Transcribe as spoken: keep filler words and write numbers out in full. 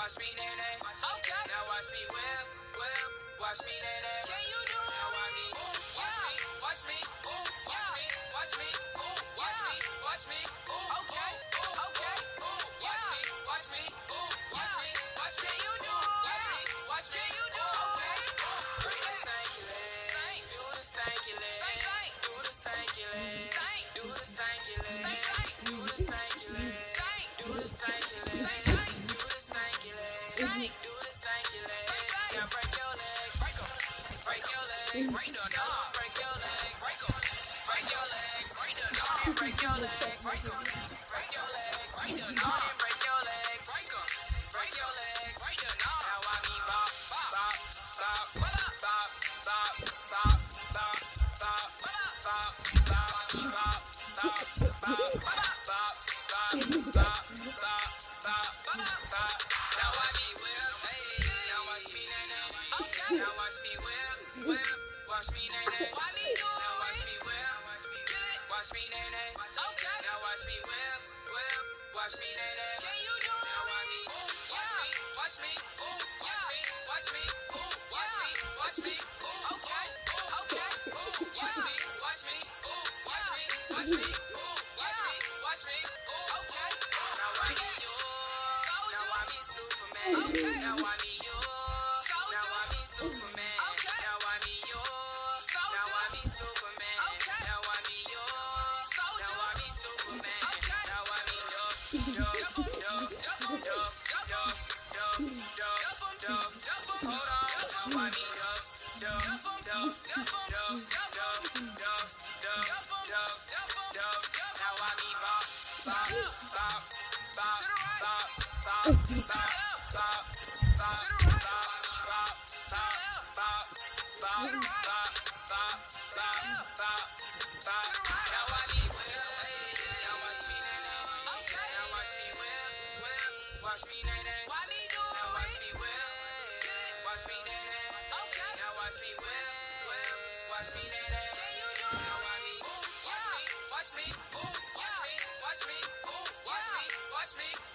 Watch me, nay, nay. Okay. Now watch me whip, whip. Watch me, nay, nay. Can you do it? Now watch me, watch me, watch me, watch me, watch me, watch me, watch me. Okay, okay. Watch me, watch me, watch me, watch me. Can you do it? Watch me, watch me. Can you do it? Okay. Do the stanky leg. Do the stanky leg. Do the stanky leg. Do the stanky leg. Do the stanky leg. Do the stanky leg. Do the stanky leg. Do the stanky leg. Now break your legs. Break them. Break your legs. Break the knob. Break your legs. Break them. Break your legs. Break the knob. Break your legs. Break them. Break your legs. Break the knob. Break your legs. Break them. Break your legs. Break the knob. Now I me bop, bop, bop, bop, bop, bop, bop, bop, bop, bop, bop, me bop, bop, bop, bop, bop, bop, bop, bop, bop, bop. Now watch me whip, hey. Now watch me nay nay. Okay. Now watch me whip, whip. Watch me nay nay. Why me do it? Now watch me whip, watch me nay nay. Okay. Now watch me whip, whip. Watch me nay nay. Can you do it? Now watch me, watch me, watch me, watch me, watch me, watch me, watch me. Okay, okay. Watch me, watch me, watch me, watch me, watch me, watch me. Okay. Now I me yours. Now I me Superman. Okay. Now I me yours. Now I me Superman. Okay. Now I me yours. Now I me Superman. Okay. Now I me yours. Now I me Superman. Okay. Now I me Duff, Duff, Duff, Duff, Duff, Duff, Duff, Duff, Duff. Hold on. Now I me Duff, Duff, Duff, Duff, Duff, Duff, Duff, Duff, Duff. Now I me bop, bop, bop, bop, bop, bop, bop, bop, bop, bop, bop, bop, bop, bop, bop, bop, bop, bop. Now watch me whip, now watch me nay nay. Now watch me whip, whip. Watch me nay nay. Why me do it? Now watch me whip, watch me nay nay. Okay. Now watch me whip, whip. Watch me nay nay. Can you do it? Now watch me, watch me, watch me, watch me, watch me, watch me, watch me.